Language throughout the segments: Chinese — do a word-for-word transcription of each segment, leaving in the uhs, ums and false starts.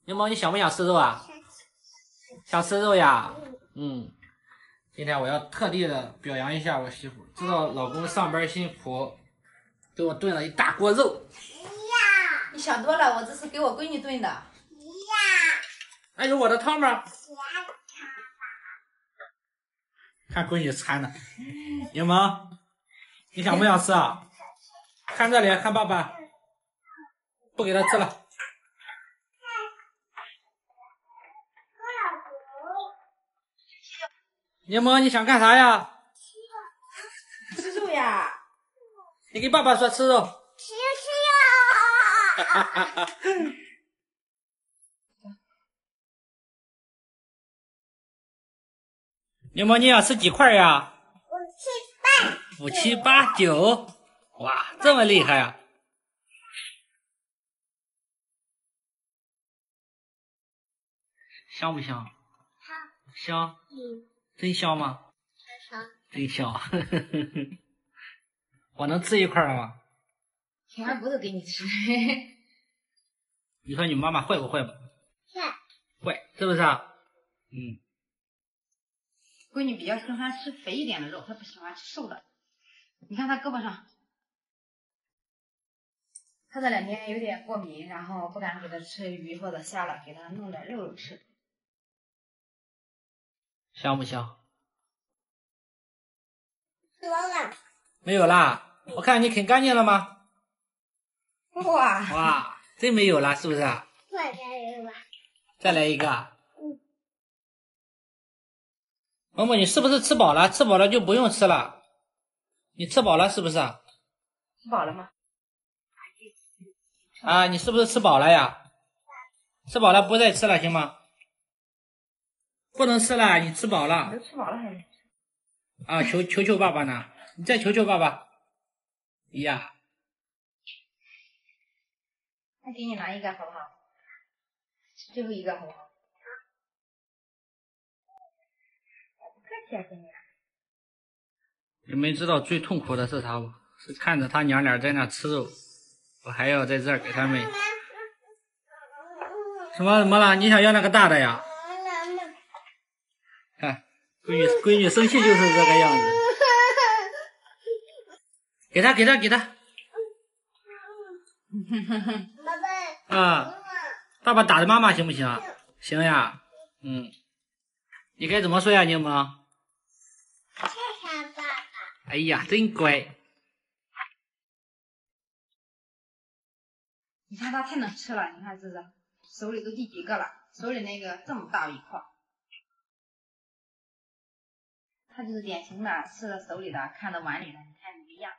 柠檬，你想不想吃肉啊？想吃肉呀？嗯，今天我要特地的表扬一下我媳妇，知道老公上班辛苦，给我炖了一大锅肉。 你想多了，我这是给我闺女炖的。 那有我的汤吗？看闺女馋的。柠檬，你想不想吃啊？看这里，看爸爸，不给他吃了。柠檬，你想干啥呀？ 吃肉呀！ 你给爸爸说吃肉。 吃吃哈哈哈哈。柠檬，你要吃几块呀？ 五七八。 五七八九，哇，这么厉害呀！香不香？香。 嗯。 真香吗？ 香。 真香。呵呵呵。我能吃一块吗？ 天儿不是给你吃。 你说你妈妈会不会吧？ 会。 会，是不是啊？嗯。 闺女比较喜欢吃肥一点的肉，她不喜欢吃瘦的。你看她胳膊上，她这两天有点过敏，然后不敢给她吃鱼或者虾了，给她弄点肉肉吃。 香不香？ 吃完了。 没有啦，我看你啃干净了吗？ 哇哇，真没有了，是不是？ 再来一个吧。 再来一个。 嗯。 萌萌，你是不是吃饱了？吃饱了就不用吃了。你吃饱了是不是？ 吃饱了吗？ 啊，你是不是吃饱了呀？吃饱了不再吃了，行吗？不能吃了，你吃饱了。 你都吃饱了还是？ 啊，求求求爸爸呢？你再求求爸爸。哎呀， 再给你拿一个好不好？最后一个好不好？不客气啊，闺女。 你们知道最痛苦的是啥不？是看着他娘俩在那吃肉，我还要在这儿给他们。什么怎么了？你想要那个大的呀？看，闺女闺女生气就是这个样子。给他给他给他。 爸爸。 啊，爸爸打的妈妈行不行？行呀。嗯。你该怎么说呀，柠檬？ 谢谢爸爸。 哎呀，真乖。 你看他太能吃了，你看这是手里都第几个了？手里那个这么大一块，他就是典型的吃了手里的，看到碗里的，你看那个样。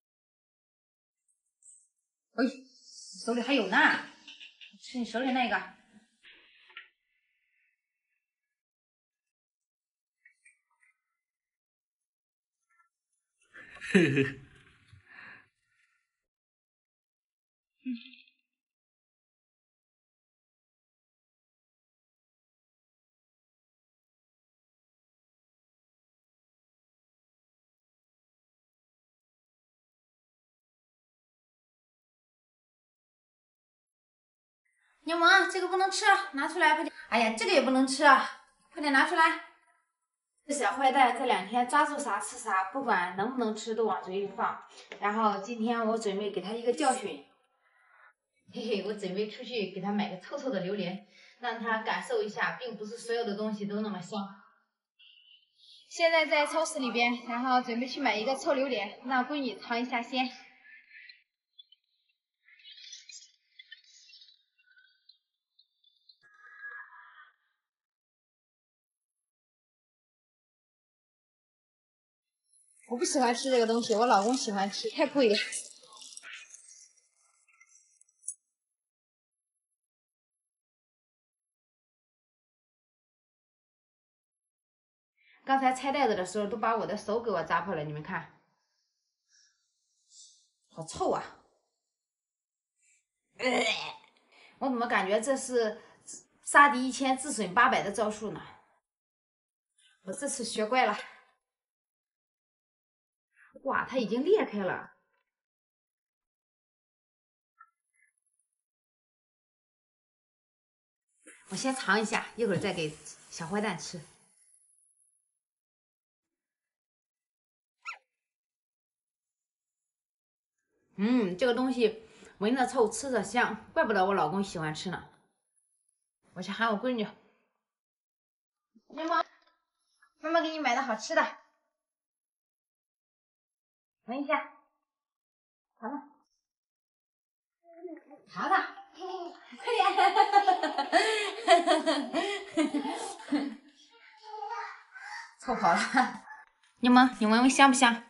哎，手里还有呢，吃你手里那个。 呵呵。 嗯。柠檬，这个不能吃，拿出来快点。哎呀，这个也不能吃，快点拿出来。这小坏蛋这两天抓住啥吃啥，不管能不能吃都往嘴里放。然后今天我准备给他一个教训，嘿嘿，我准备出去给他买个臭臭的榴莲，让他感受一下，并不是所有的东西都那么香。现在在超市里边，然后准备去买一个臭榴莲，让闺女尝一下鲜。我不喜欢吃这个东西，我老公喜欢吃，太贵了。刚才拆袋子的时候都把我的手给我扎破了，你们看，好臭啊！呃、我怎么感觉这是杀敌一千自损八百的招数呢？我这次学乖了。哇，它已经裂开了。 我先尝一下，一会儿再给小坏蛋吃。嗯，这个东西闻着臭，吃着香，怪不得我老公喜欢吃呢。我去喊我闺女。柠檬，妈妈给你买的好吃的，闻一下，尝尝，尝尝，快点！臭跑了。柠檬，你闻闻香不香？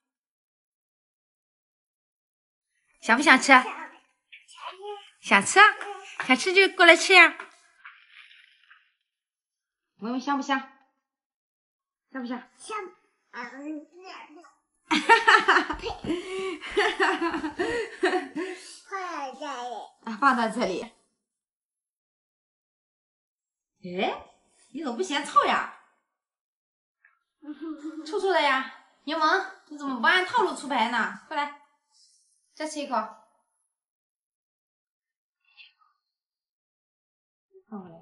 想不想吃？想吃啊，想吃就过来吃呀。闻闻香不香？香不香？ 香。嗯。 哈哈哈哈放在这里。 啊，放在这里。哎，你怎么不嫌臭呀？臭臭的呀，柠檬，你怎么不按套路出牌呢？过来，再吃一口。放过来。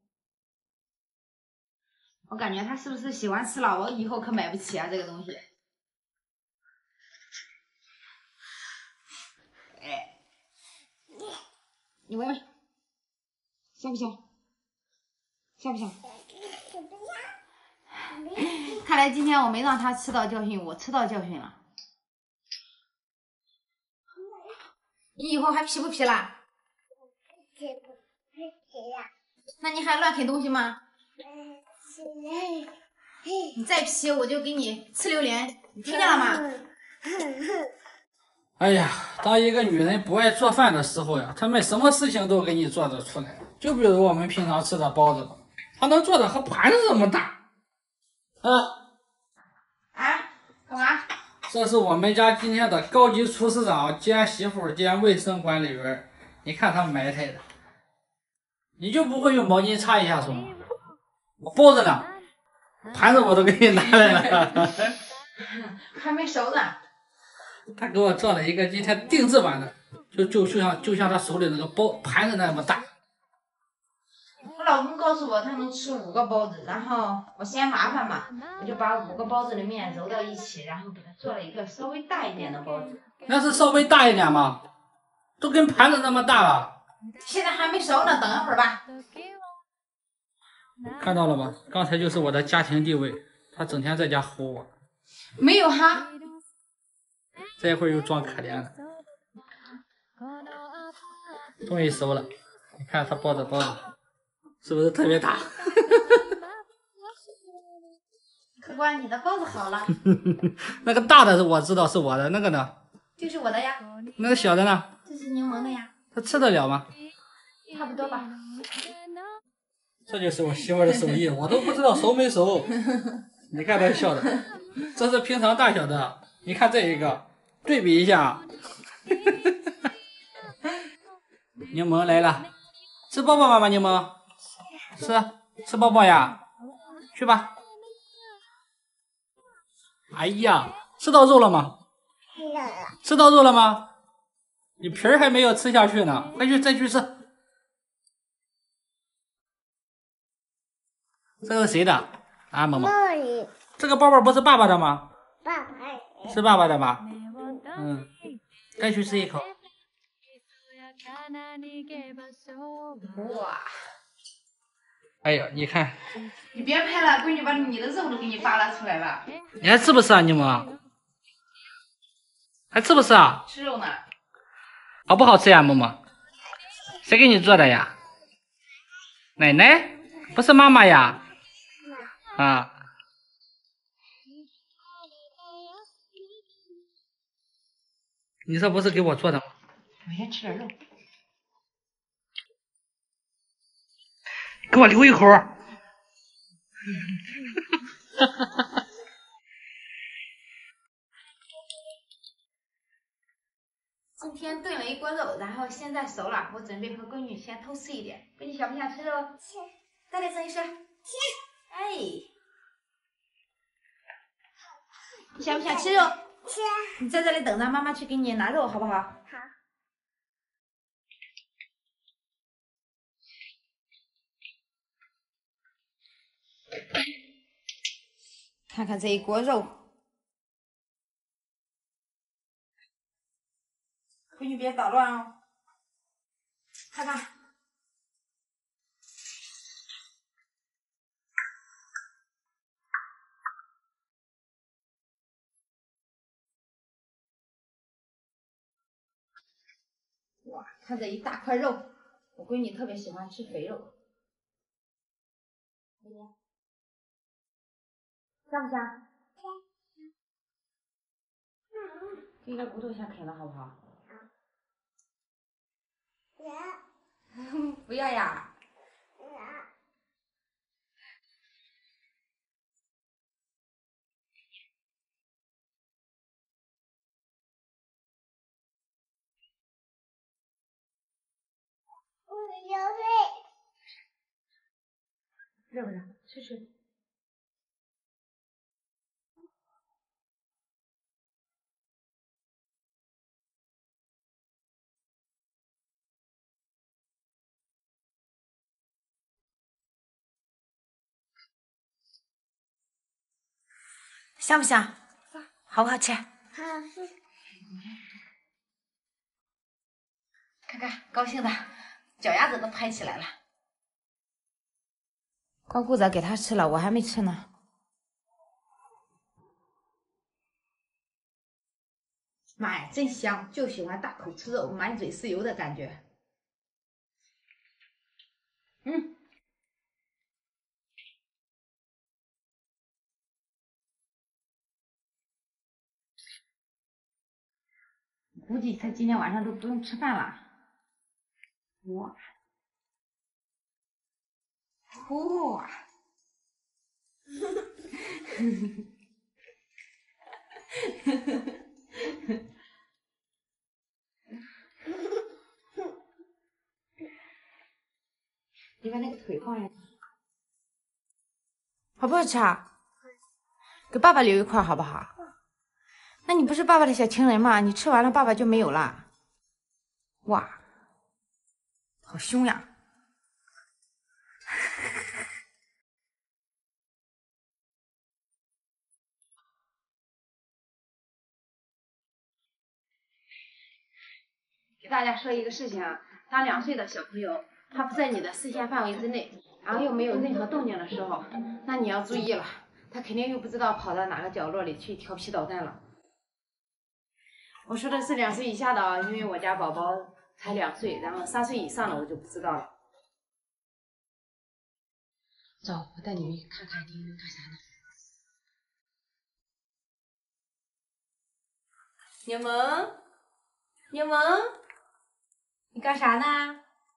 我感觉他是不是喜欢吃了？我以后可买不起啊，这个东西。哎，你闻闻，香不香？香不香？看来今天我没让他吃到教训，我吃到教训了。你以后还皮不皮啦？ 皮不皮了。 那你还乱啃东西吗？ 嗯， 你再皮我就给你吃榴莲，你听见了吗？ 哎呀，当一个女人不爱做饭的时候呀，她们什么事情都给你做得出来。就比如我们平常吃的包子，她能做的和盘子这么大。啊啊，干嘛？ 这是我们家今天的高级厨师长兼媳妇兼卫生管理员，你看他埋汰的。你就不会用毛巾擦一下手吗？我包子呢？盘子我都给你拿来了。 还没熟呢。 他给我做了一个今天定制版的，就就就像就像他手里那个包盘子那么大。 我老公告诉我他能吃五个包子，然后我嫌麻烦嘛，我就把五个包子的面揉到一起，然后给他做了一个稍微大一点的包子。 那是稍微大一点吗？都跟盘子那么大了。 现在还没熟呢，等一会儿吧。 看到了吗？刚才就是我的家庭地位，他整天在家唬我。 没有哈。 这一会儿又装可怜了。终于熟了，你看他包的包子是不是特别大？ 客官，你的包子好了。 那个大的我知道是我的，那个呢？ 就是我的呀。 那个小的呢？ 这是柠檬的呀。 他吃得了吗？ 差不多吧。 这就是我媳妇的手艺，我都不知道熟没熟。你看他笑的，这是平常大小的，你看这一个，对比一下。柠檬来了，吃包包吗？柠檬，吃吃包包呀，去吧。哎呀，吃到肉了吗？吃到肉了吗？你皮儿还没有吃下去呢，快去再去吃。这个是谁的啊，萌萌？这个包包不是爸爸的吗？ 爸爸是爸爸的吧？嗯，该去吃一口。 哇！ 哎呀，你看， 你别拍了，闺女把你的肉都给你扒拉出来了。 你还吃不吃啊，柠檬？还吃不吃啊？ 吃肉呢。 好不好吃呀，萌萌？谁给你做的呀？奶奶？不是妈妈呀？啊。你这不是给我做的吗？ 我先吃点肉。 给我留一口。 今天炖了一锅肉，然后现在熟了，我准备和闺女先偷吃一点。闺女想不想吃肉？ 吃。 大点声音说。吃。哎。你想不想吃肉？ 吃。 你在这里等着，妈妈去给你拿肉，好不好？ 好。 看看这一锅肉，闺女别捣乱哦。看看，哇，看这一大块肉，我闺女特别喜欢吃肥肉。香不香？这一个骨头先啃了，好不好？不要呀。热不热？吃吃。香不香？好不好吃？ 好吃。 看看，高兴的脚丫子都拍起来了。光顾着给他吃了，我还没吃呢。妈呀，真香！就喜欢大口吃肉，满嘴是油的感觉。嗯。估计他今天晚上都不用吃饭了。哇！哇！你把那个腿放下去，好不好吃啊？给爸爸留一块好不好？那你不是爸爸的小情人吗？你吃完了，爸爸就没有了。哇，好凶呀！给大家说一个事情啊，当两岁的小朋友他不在你的视线范围之内，然后又没有任何动静的时候，那你要注意了，他肯定又不知道跑到哪个角落里去调皮捣蛋了。我说的是两岁以下的啊，因为我家宝宝才两岁，然后三岁以上的我就不知道了。走，我带你们看看你们干啥呢？柠檬，柠檬，你干啥呢？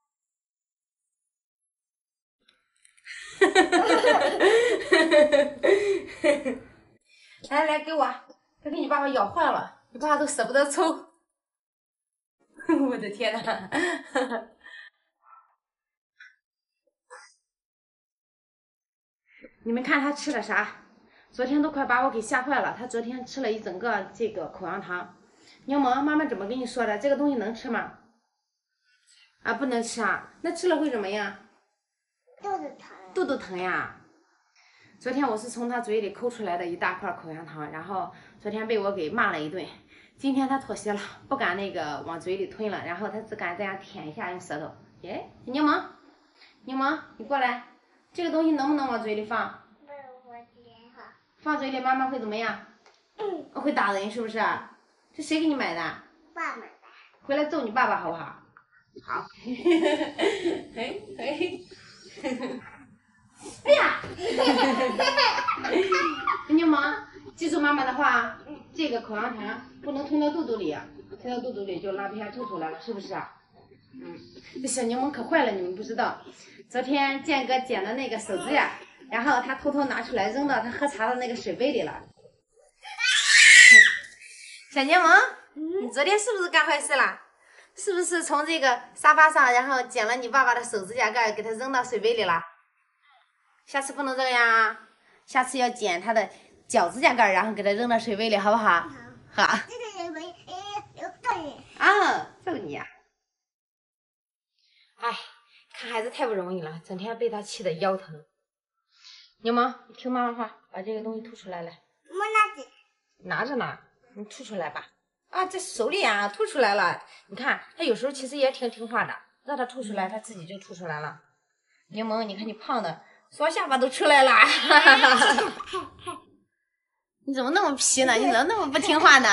来来，给我，别给你爸爸咬坏了，你爸爸都舍不得抽。我的天哪！你们看他吃了啥？昨天都快把我给吓坏了。他昨天吃了一整个这个口香糖。柠檬，妈妈怎么跟你说的？这个东西能吃吗？啊，不能吃啊。那吃了会怎么样？ 肚子疼。 肚子疼呀。昨天我是从他嘴里抠出来的一大块口香糖，然后昨天被我给骂了一顿。今天他妥协了，不敢那个往嘴里吞了，然后他只敢这样舔一下，用舌头。耶，柠檬，柠檬，你过来，这个东西能不能往嘴里放？ 不能我接哈。 放嘴里，妈妈会怎么样？ 嗯。 会打人是不是？这谁给你买的？ 爸买的。 回来揍你爸爸好不好？好。哎哎。哎呀！柠檬，记住妈妈的话，这个口香糖不能吞到肚肚里，吞到肚肚里就拉不下吐出来了，是不是啊？嗯，这小柠檬可坏了，你们不知道。昨天建哥剪的那个手指甲，然后他偷偷拿出来扔到他喝茶的那个水杯里了。小柠檬，你昨天是不是干坏事了？是不是从这个沙发上，然后捡了你爸爸的手指甲盖，给他扔到水杯里了？下次不能这样啊！下次要捡他的脚指甲盖，然后给他扔到水杯里，好不好？好。好。 这个人没有有揍你。 啊，揍你呀！哎，看孩子太不容易了，整天被他气得腰疼。 柠檬，你听妈妈话，把这个东西吐出来来。 我拿着。 拿着呢，你吐出来吧。啊，在手里啊，吐出来了。你看，它有时候其实也挺听话的，让它吐出来，它自己就吐出来了。柠檬，你看你胖的，双下巴都出来了。你怎么那么皮呢？你怎么那么不听话呢？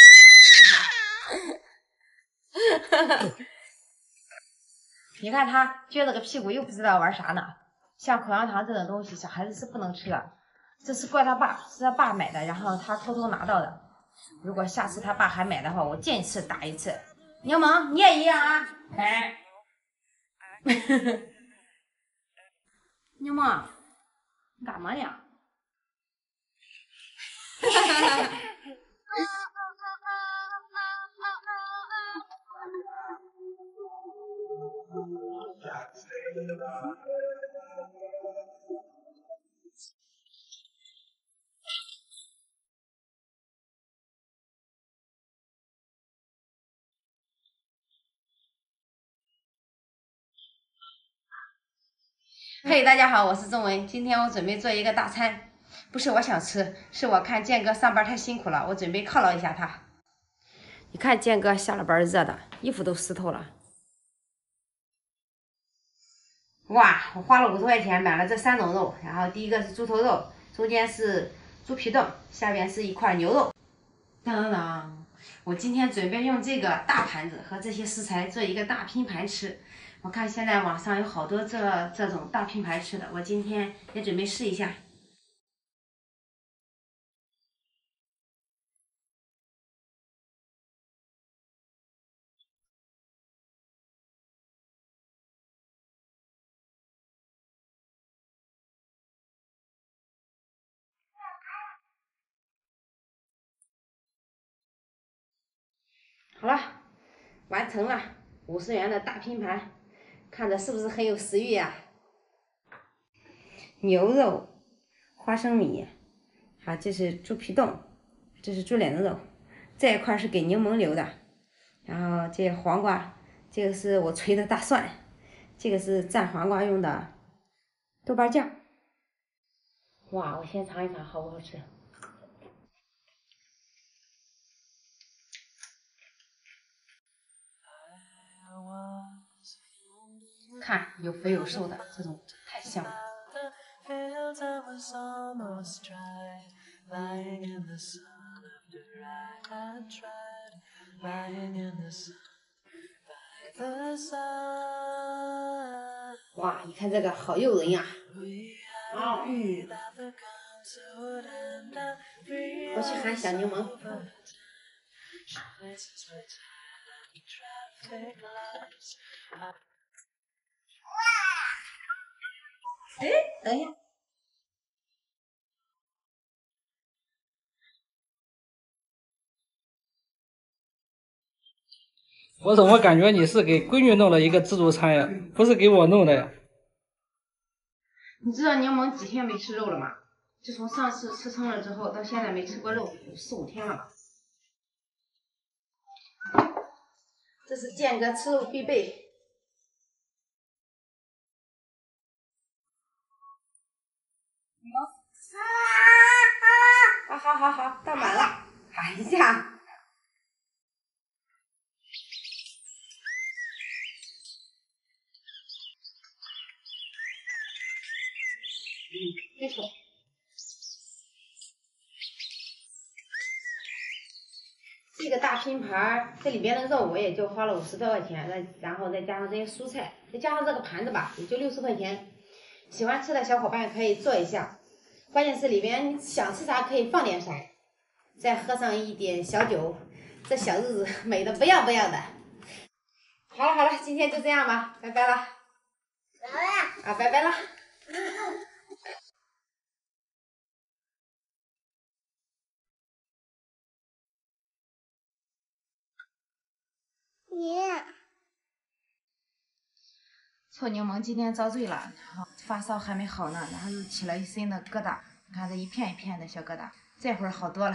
你看他撅着个屁股，又不知道玩啥呢。像口香糖这种东西，小孩子是不能吃的。这是怪他爸，是他爸买的，然后他偷偷拿到的。如果下次他爸还买的话，我见一次打一次。柠檬，你也一样啊！哎，柠檬，你干嘛呢？嘿，大家好，我是钟文。今天我准备做一个大餐，不是我想吃，是我看建哥上班太辛苦了，我准备犒劳一下他。你看建哥下了班热的，衣服都湿透了。哇，我花了五十块钱买了这三种肉，然后第一个是猪头肉，中间是猪皮冻，下边是一块牛肉。当当当！我今天准备用这个大盘子和这些食材做一个大拼盘吃。我看现在网上有好多这这种大拼盘吃的，我今天也准备试一下。好了，完成了五十元的大拼盘，看着是不是很有食欲呀？牛肉、花生米，好，这是猪皮冻，这是猪脸子肉，这一块是给柠檬留的，然后这黄瓜，这个是我捶的大蒜，这个是蘸黄瓜用的豆瓣酱。哇，我先尝一尝，好不好吃？看，有肥有瘦的，这种太香了。哇，你看这个好诱人呀！啊，嗯，我去喊小柠檬。哎，等一下。 我怎么感觉你是给闺女弄了一个自助餐呀？不是给我弄的呀？ 你知道柠檬几天没吃肉了吗？自从上次吃撑了之后，到现在没吃过肉，有四五天了吧。这是建哥吃肉必备。好好好好，倒满了，喊一下。嗯，没错。这个大拼盘，这里边的肉我也就花了五十多块钱，再然后再加上这些蔬菜，再加上这个盘子吧，也就六十块钱。喜欢吃的小伙伴可以做一下，关键是里边想吃啥可以放点啥，再喝上一点小酒，这小日子美的不要不要的。好了好了，今天就这样吧，拜拜了。 来了。 啊，拜拜了。 你。 臭柠檬今天遭罪了，然后发烧还没好呢，然后又起了一身的疙瘩，你看这一片一片的小疙瘩，这会儿好多了。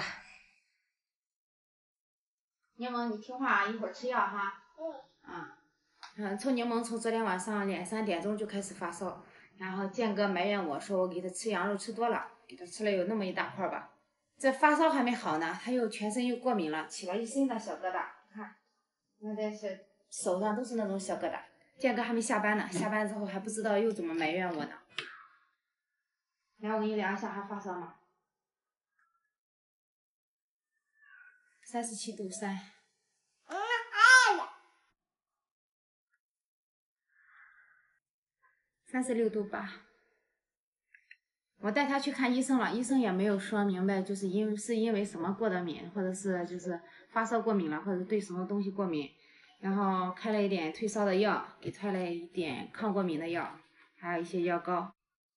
柠檬，你听话啊，一会儿吃药哈。嗯。啊。嗯，臭柠檬从昨天晚上两三点钟就开始发烧， 然后建哥埋怨我说我给他吃羊肉吃多了，给他吃了有那么一大块吧。这发烧还没好呢，他又全身又过敏了，起了一身的小疙瘩。看，那这是手上都是那种小疙瘩。建哥还没下班呢，下班之后还不知道又怎么埋怨我呢。来，我给你量一下，还发烧吗？三十七度三。 嗯，哎呀， 三十六度八。我带他去看医生了，医生也没有说明白，就是因为是因为什么过的敏，或者是就是发烧过敏了，或者对什么东西过敏，然后开了一点退烧的药，给开了一点抗过敏的药，还有一些药膏。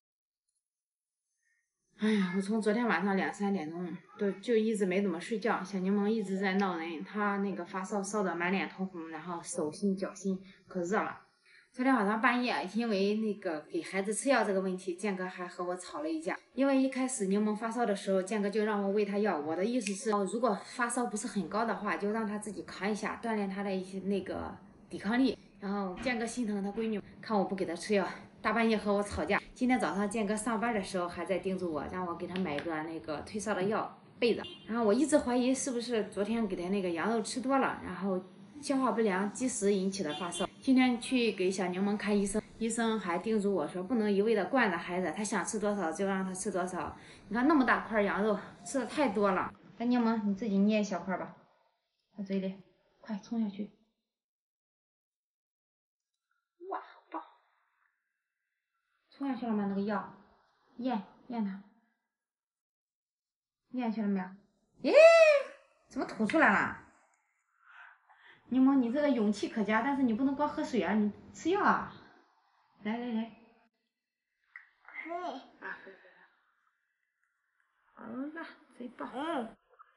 哎呀，我从昨天晚上两三点钟都就一直没怎么睡觉，小柠檬一直在闹人，他那个发烧烧得满脸通红，然后手心脚心可热了。昨天晚上半夜，因为那个给孩子吃药这个问题，建哥还和我吵了一架。因为一开始柠檬发烧的时候，建哥就让我喂他药。我的意思是，如果发烧不是很高的话，就让他自己扛一下，锻炼他的一些那个抵抗力。然后建哥心疼他闺女，看我不给他吃药，大半夜和我吵架。今天早上建哥上班的时候还在叮嘱我，让我给他买个那个退烧的药备着。然后我一直怀疑是不是昨天给他那个羊肉吃多了，然后消化不良积食引起的发烧。今天去给小柠檬看医生，医生还叮嘱我说，不能一味的惯着孩子，他想吃多少就让他吃多少。你看那么大块羊肉，吃的太多了。来，柠檬你自己捏一小块吧，在嘴里，快冲下去。哇，好棒！冲下去了吗？那个药，咽咽它，咽下去了没有？耶，怎么吐出来了？柠檬，你这个勇气可嘉，但是你不能光喝水啊，你吃药啊！来来来， 嘿， 啊，喝喝喝。好了，贼棒。嗯。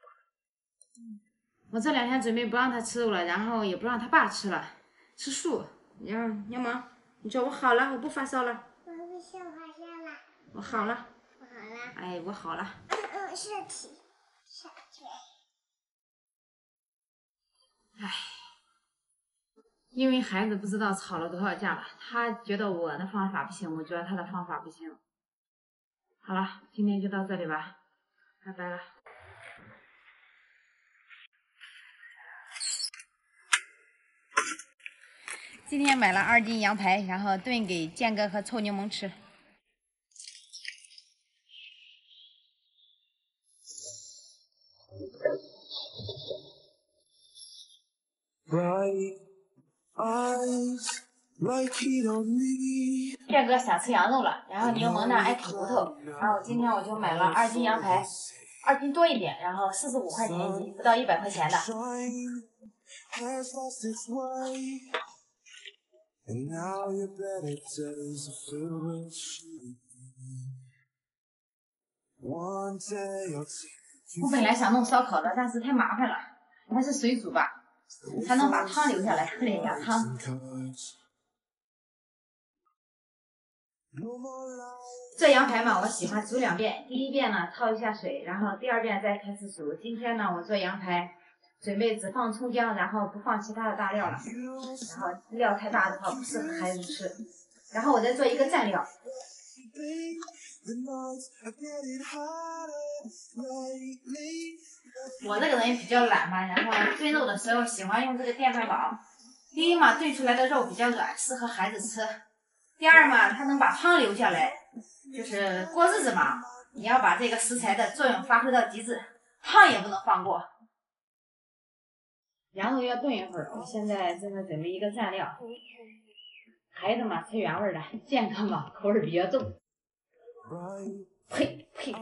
我这两天准备不让他吃肉了，然后也不让他爸吃了，吃素。然后柠檬，你说我好了，我不发烧了。 我不是发烧了， 我好了。 我好了。 哎，我好了。 嗯嗯，身体，身体。 唉。因为孩子不知道吵了多少架了，他觉得我的方法不行，我觉得他的方法不行。好了，今天就到这里吧，拜拜了。今天买了二斤羊排，然后炖给建哥和臭柠檬吃。建哥想吃羊肉了，然后柠檬呢爱啃骨头，然后今天我就买了二斤羊排，二斤多一点，然后四十五块钱一斤，不到一百块钱的。我本来想弄烧烤的，但是太麻烦了，还是水煮吧，才能把汤留下来，喝点鸭汤。这羊排嘛，我喜欢煮两遍，第一遍呢焯一下水，然后第二遍再开始煮。今天呢，我做羊排，准备只放葱姜，然后不放其他的大料了，然后料太大的话不适合孩子吃。然后我再做一个蘸料。我这个人比较懒嘛，然后炖肉的时候喜欢用这个电饭煲。第一嘛，炖出来的肉比较软，适合孩子吃。第二嘛，它能把汤留下来，就是过日子嘛，你要把这个食材的作用发挥到极致，汤也不能放过。羊肉要炖一会儿，我现在正在准备一个蘸料。孩子嘛吃原味的，健康嘛口味比较重。呸呸！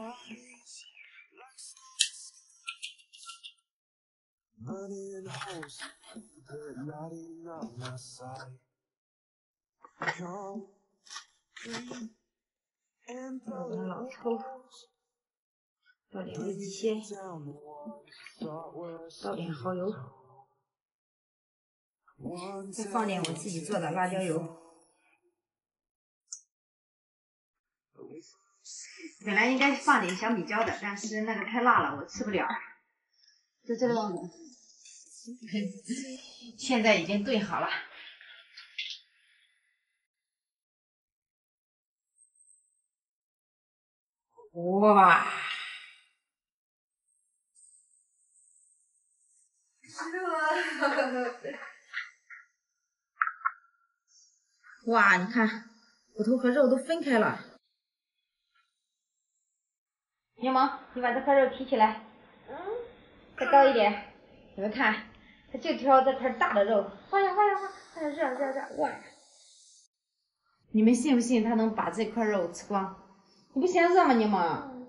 倒点老抽，倒点味鲜，倒点蚝油，再放点我自己做的辣椒油。本来应该放点小米椒的，但是那个太辣了，我吃不了。就这个样子，现在已经炖好了。 哇！哇，你看，骨头和肉都分开了。柠檬，你把这块肉提起来，嗯，再高一点。你们看，它就挑这块大的肉，晃呀晃呀晃，哎呀热热热，哇！你们信不信它能把这块肉吃光？你不嫌热吗，柠檬？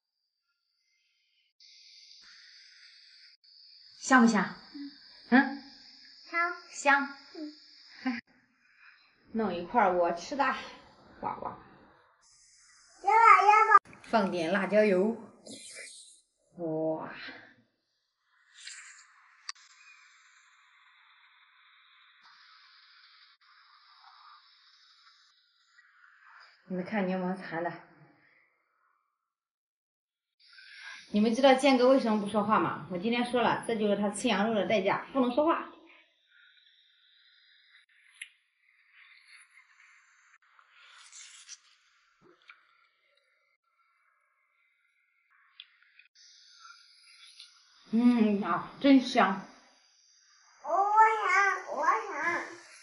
香不香？嗯， 香香。嗯、弄一块我吃的，哇哇！ 要不要不？ 放点辣椒油，哇！你们看柠檬馋的。你们知道建哥为什么不说话吗？我今天说了，这就是他吃羊肉的代价，不能说话。嗯啊，真香！ 我想，我想。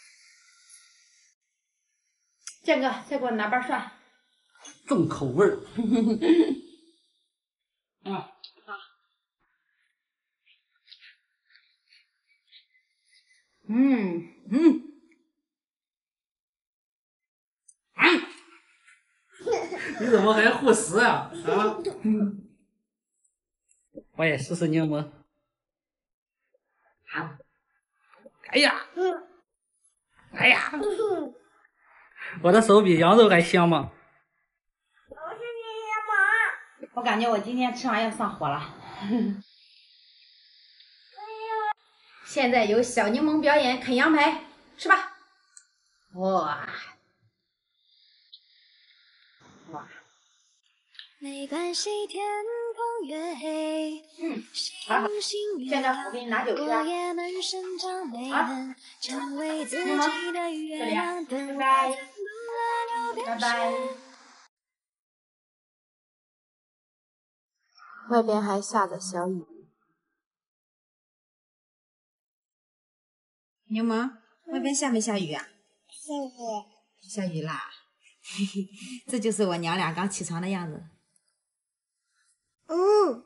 建哥，再给我拿瓣蒜， 重口味儿。啊， 好。嗯嗯嗯， 你怎么还护食啊？啊？我也试试柠檬。好。哎呀！哎呀！我的手比羊肉还香吗？ 我是柠檬。 我感觉我今天吃完要上火了。现在由小柠檬表演啃羊排，吃吧！哇哇！ 没关系，天空越黑， 嗯，好好。现在我给你拿酒吃啊。啊， 成为自柠檬， 己的月这里啊， 亮的拜拜，拜拜拜。外边还下着小雨。柠檬，外边下没下雨啊？ 谢谢。 下雨啦，这就是我娘俩刚起床的样子。 嗯。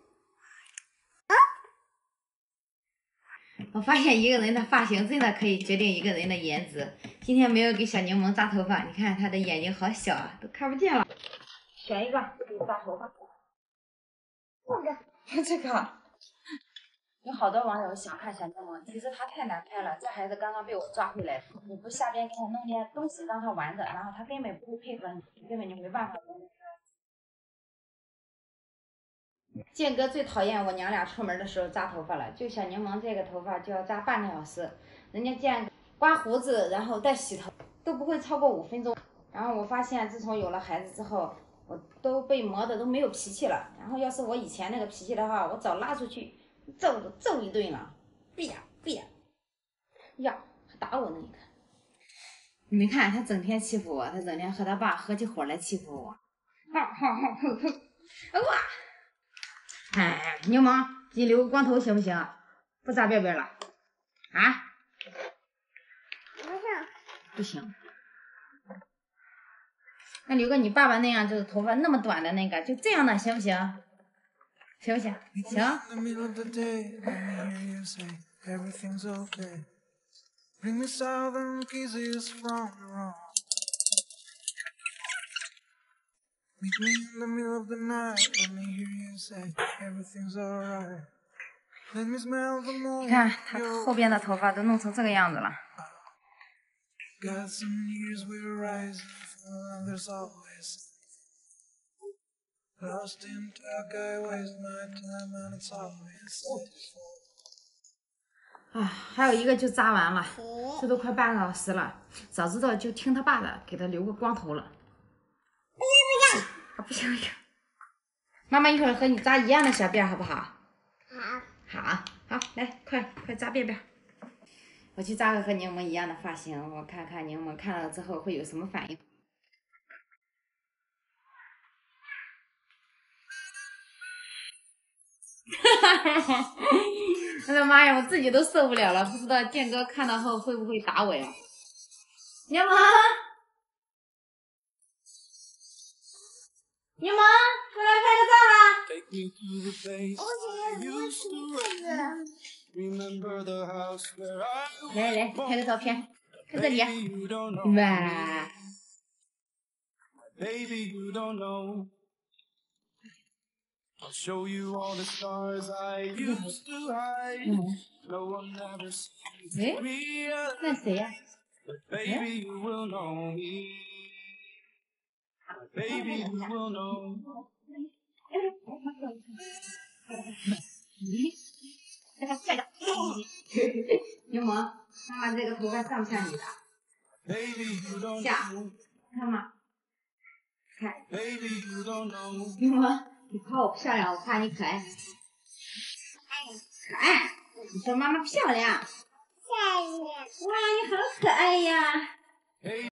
我发现一个人的发型真的可以决定一个人的颜值。今天没有给小柠檬扎头发，你看她的眼睛好小啊，都看不见了。选一个给你扎头发。这个，这个。有好多网友想看小柠檬，其实他太难拍了。这孩子刚刚被我抓回来，你不下边给他弄点东西让他玩着，然后他根本不会配合你，根本就没办法跟你说。建哥最讨厌我娘俩出门的时候扎头发了，就小柠檬这个头发就要扎半个小时，人家建刮胡子然后再洗头都不会超过五分钟。然后我发现自从有了孩子之后，我都被磨的都没有脾气了。然后要是我以前那个脾气的话，我早拉出去揍揍一顿了，别别呀，还打我呢！你看，你没看他整天欺负我，他整天和他爸合起伙来欺负我。哈哈哈哈哈！哇！哎，柠檬，给你留个光头行不行？不扎辫辫了？啊？ 不是。 不行。那留个你爸爸那样，就是头发那么短的那个，就这样的行不行？行不行？行。你看他后边的头发都弄成这个样子了。啊，还有一个就扎完了，这都快半个小时了。早知道就听他爸的，给他留个光头了。不行不行，啊不行不行。妈妈一会儿和你扎一样的小辫好不好？ 好。 好，好，来，快快扎辫辫。我去扎个和柠檬一样的发型，我看看柠檬看了之后会有什么反应。 我的妈呀，我自己都受不了了，不知道建哥看到后会不会打我呀？柠檬，柠檬，过来拍个照啦！ 我想要我是来来，拍个照片，看这里。哇！ Baby, you don't know. I'll show you all the stars I used to hide. No one ever sees me 那谁呀？ but baby, you will know me. Baby, you will know. 柠檬，妈妈这个头发像不像你的？ Baby, you don't 像， know. 看嘛，看。 Baby, you don't know. 柠檬，你夸我漂亮，我夸你可爱。可爱，你说妈妈漂亮。 下面。 哇，你好可爱呀！